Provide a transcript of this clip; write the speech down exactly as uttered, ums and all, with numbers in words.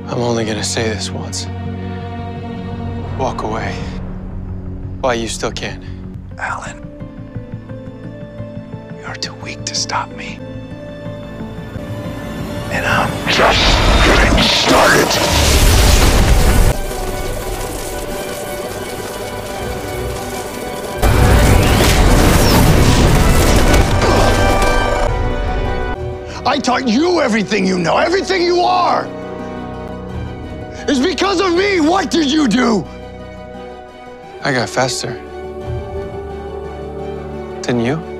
I'm only gonna say this once. Walk away. While you still can. Alan, you're too weak to stop me. And I'm just getting started. I taught you everything you know, everything you are. It's because of me. What did you do? I got faster. Didn't you?